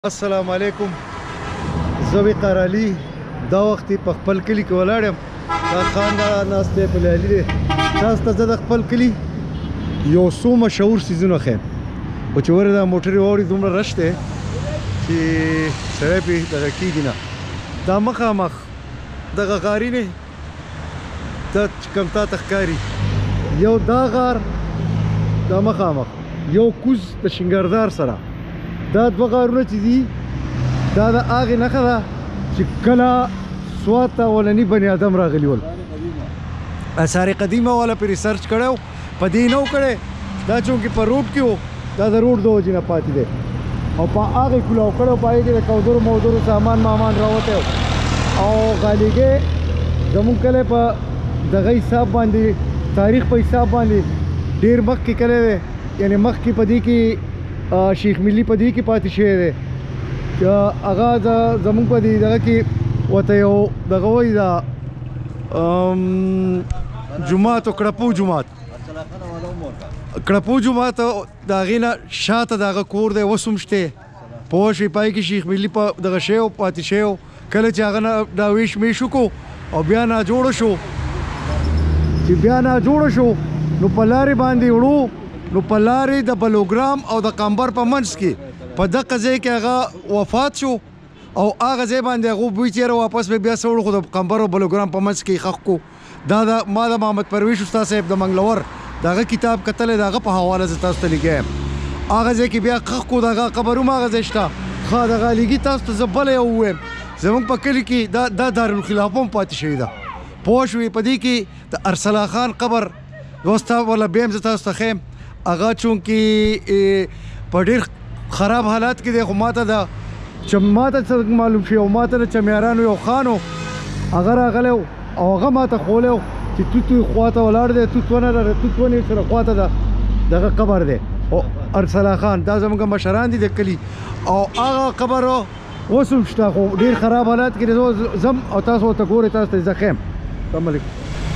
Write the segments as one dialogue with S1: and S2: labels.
S1: السلام علیکم. زه وقار علي دا وخت په خپل کلي کې ولاړ یم. دا خان دا ناست دی په لیالي دی. تاسو ته زه د خپل کلي یو څو مشهور څیزونه ښیم. خو چې ورې دا موټرې واوړي دومره رش دی چې سړی پرې دغه کېږي نه. دا مخامخ دغه غاري دی دا چې کوم تا ته ښکاري یو دا غار دا مخامخ یو کوز د شنګردار سره دا دوه غارونه چې دي دا د هغې نښه ده چې کله سوات ته اولني بني ادم راغلي ول. اثار قدیمه والا پې ریسرچ کړی و په دې نه و کړی دا چونکې په روډ کې و دا د روډ د وجې نه پاتې دی او په هغې کلاو کړی و په هغې کې د کودرو مودرو سامان مامان راوتی و او غالیګې زمونږ کلی په دغه حساب باندې تاریخ په حساب باندې ډېر مخکې کلی دی یعنې مخکې په دې کې شیخ ملي په دې کې پاتې شوی دی چې هغه زمونږ په دې دغه کې ورته یو دغه وایي دا جومات او کړپو جومات کړپو جومات د هغې نه شاته د هغه کور دی اوس هم شته پوه شوې پای کې شیخ ملي په دغه شی و پاتې شوی و کله چې هغه نه دا ویش میش وکړو او بیا ناجوړه شو چې بیا ناجوړه شو نو په لارې باندې وړو نو په لارې د بلوګرام او د قمبر په منځ کې په دغه ځای کې هغه وفات شو او هغه ځای باندې هغو بوی چېره واپس به بیا څه وړو خو د قمبر او بلوګرام په منځ کې ښخ کړو. دا ما د محمد پرویش استاد صاحب د منګلور د هغه کتاب کتلی د هغه په حواله زه تاسو ته لیکلی یم. هغه ځای کې بیا ښخ کړو د هغه قبر هم هغه ځای شته. ښه د غالیګي تاسو ته زه بله یو ووایم زموږ په کلي کې دا دارالخلافه هم پاتې شوې ده پوه شوې په دې کې د ارسلا خان قبر اوس تا ولا بیا هم زه تاسو ته ښیم هغه چونکې په ډېر خراب حالات کې دی خو ماته ماته څه معلوم شي او ماته د چمیارانو یو خان و هغه راغلی و او هغه ماته ښولی و چې توت خواته ولاړ دی توت ونه لري توت ونې سره خواته دغه قبر دی او ارسلا خان دا زموږ مشران دي د کلي او هغه قبر اوس هم شته خو ډېر خراب حالات کې دی زم او تاسو ورته ګورئ تاسو ته زه ښیم. السلام علیکم.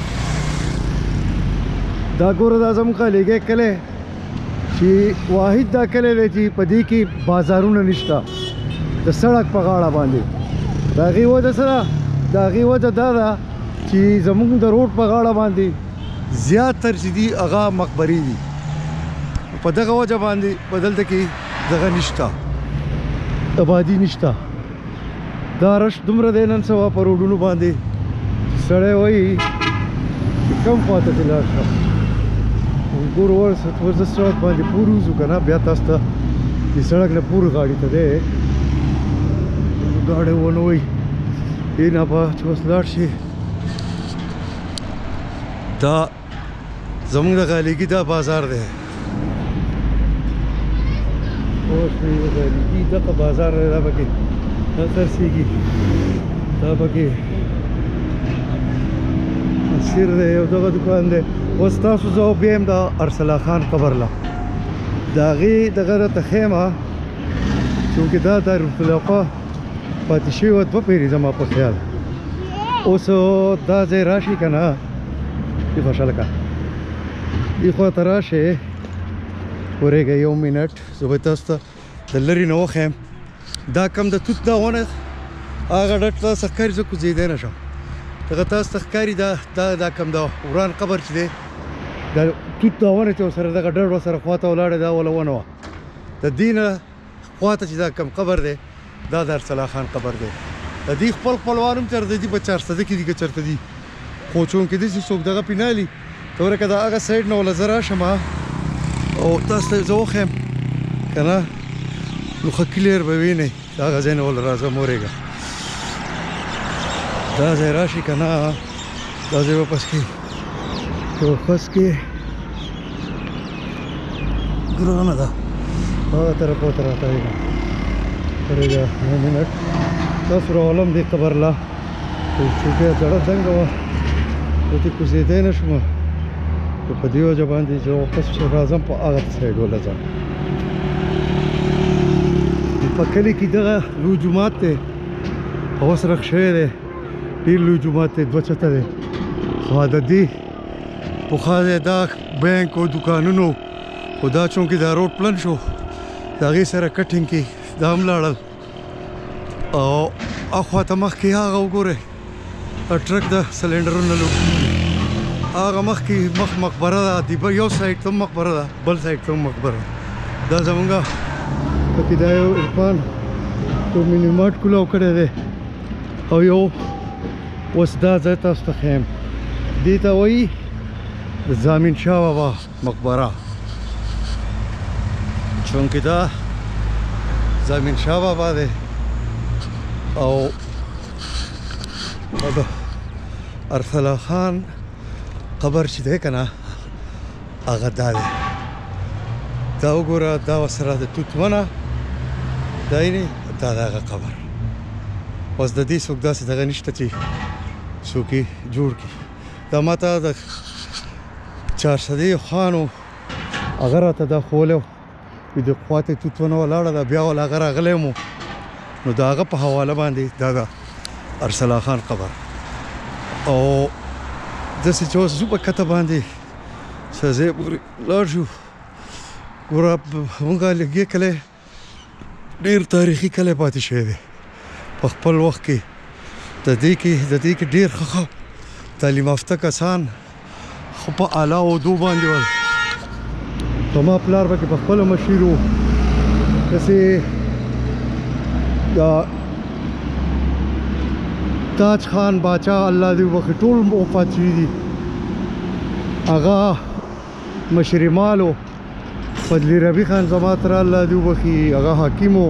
S1: دا ګوره دا زموږ غالیګی کلی چې واحد دا کلی دی چې په دې کې بازارونه نشته د سړک په غاړه باندې. د هغې وجه څه ده د هغې وجه دا ده چې زموږ د روډ په غاړه باندې زیاتر چې دي هغه مقبرې دي په دغه وجه باندې په دلته کې دغه نشته آبادي نشته. دا رش دومره دی نن سبا په روډونو باندې سړی وایي چې کم خواته دې لاړ شه ګورو ورزه سړک باندې پور وځو که نه بیا تاسو ته د سړک نه پور غاړې ته دی ګاډی ونه وایي دې نه به چې اوس لاړ شي. دا زموږ د غالیګي دا بازار دی اوس د غالیګي دغه بازار دی دا پکې دا خرڅېږي دا پکې سیر دی یو دغه دکان دی. اوس تاسو زه بیا یم د ارسلا خان قبر له د هغې دغه راته ښیم چونکې دا دارالخلافه پاتې شوې وه دوه پیرې زما په خیال. اوس دا ځای راشي که نه دې خوشحاله که دې خوا ته راشئ ورېږئ یو منټ زه به تاسو ته د لرې نه وښیم. دا کم د توت دا ونه هغه ډټ تاسو ښکاري زه کوزېدی نه شم دغه تاسو ته ښکاري دا کم د وران قبر چې دی دا توت دا ونه چې ورسره دغه ډډ ورسره خواته ولاړې دا وله ونه وه د دې نه خواته چې دا کم قبر دی دا د ارسلا خان قبر دی. د دې خپل خپلوان هم چېرته دي په چارسده کې دي که چېرته دي خو چونکې داسې څوک دغه پې نه لي ته ورکه د هغه سایډ نه وله زه راشم او تاسو ته زه وښیم که نه نو ښه کلیر به وینئ د هغه ځای نه وله راځم ورېږه دا ځای راشي که نه دا ځای به پس کې پس کې ګرانه ده هغه طرف ورته راتاوېږم ورېږه یو منټ تاسو راولم دې قبر له چونکې زړه څنګه وه ورته کوزېدی نه شوم خو په دې وجه باندې چې واپس راځم په هغه سایډ وله ځم. په کلي کې دغه لوی جومات دی اوس رخ شوی دی ډېر لوی جومات دی دوه چته دی خو د دې پخوا دی دا بینک او دوکانونو خو دا چونکې دا روډ پلن شو د هغې سره کټینګ کې دا هم لاړل او اخواته مخکې هغه وګورئ ټرک د سلنډرونو لوټ هغه مخکې مقبره ده یو سایډ ته مقبره ده بل سایډ ته مقبره دا زمونږ پکې دا یو عرفان تو مینی مارټ کولاو کړی دی او یو اوس دا ځای تاسو ته ښیم دې ته وایي د زامین شاه بابا مقبره چونکې دا زامین شاه بابا دی او د ارسلا خان قبر چې دی که نه هغه دا دی دا وګوره دا ورسره د توت ونه دا یعنې دا د هغه قبر اوس د دې څوک داسې دغه نشته چې څوک یې جوړ کړي دا ما ته د چارسدي خانو هغه راته دا ښوولی و د خواته توت ونه ولاړه ده بیا ول هغه راغلی مو نو د هغه په حواله باندې دا د ارسلا خان قبر او داسې چې اوس ځو په کته باندې څه ځای پورې لاړ شو ګوره مونږ لږې کلی ډېر تاریخي کلی پاتې شوی دی په خپل وخت کې د دې کې ډېر ښه تعلیم یافته کسان خو په اعلی عهدو باندې ول زما پلار پکې په خپله مشیر و داسې دا تاج خان باچا الله دې وبخښي ټول وفات شوي دي هغه مشرمال و فضلي ربي خان زما تره الله دې وبخښي هغه حاکم و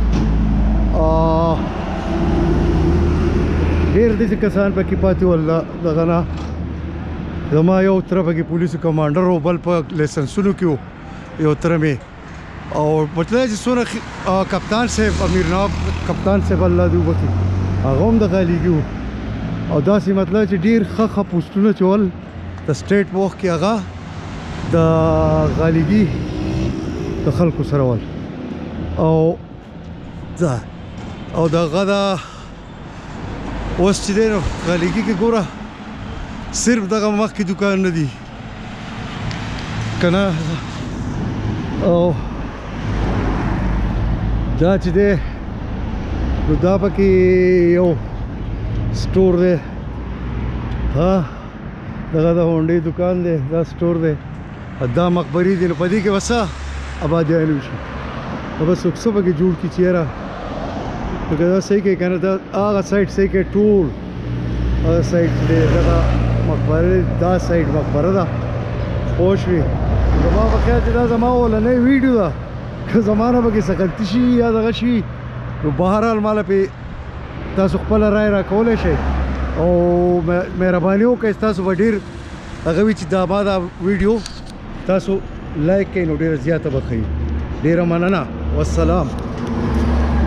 S1: ډېر داسې کسان پکې پاتې ول دغه نه زما یو تره پکې پولیسو کمانډر و بل په لایسنسونو کې و یو تره مې او مطلب چې څونه کپتان صاحب امیر نواب کپتان صاحب الله دې وبخښي هغه هم د غالیګي و او داسې مطلب چې ډېر ښه پوسټونه چې ول د سټیټ په وخت کې هغه د غالیګي د خلکو سره ول او دغه دا اوس چې دی نو غالیګي کې ګوره صرف دغه مخکې دوکان نه دي که نه او دا چې دی نو دا پکې یو سټور دی ها دغه د هونډې دوکان دی دا سټور دی دا مقبرې دي نو په دې کې وسه آبادیان وشي بس څوک څه پکې جوړ کړي چې یاره لکه دا صحیح کوي که نه دا هغه سایډ صحیح کوي ټول هغه سایډ دی دغه مقبره دا سایډ مقبره ده پوه شوې زما په خیال چې دا زما اولنۍ ویډیو ده که زما نه پکې څه غلطي شي یا دغه شي نو بهرحال ماله پې تاسو خپله رای راکولی شئ او مهرباني وکړئ تاسو به ډېر هغه وي چې دا ما دا ویډیو تاسو لایک کړئ نو ډېره زیاته به ښه وي ډېره مننه والسلام